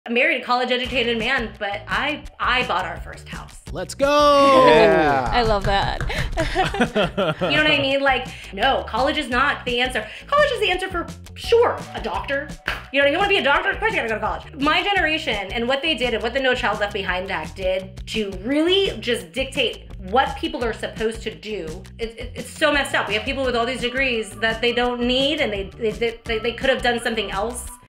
married a college-educated man, but I bought our first house. Let's go! Yeah. I love that. You know what I mean? Like, no, college is not the answer. College is the answer for, sure, a doctor. You know, you want to be a doctor? Of course you gotta go to college. My generation and what they did and what the No Child Left Behind Act did to really just dictate what people are supposed to do, it's so messed up. We have people with all these degrees that they don't need, and they could have done something else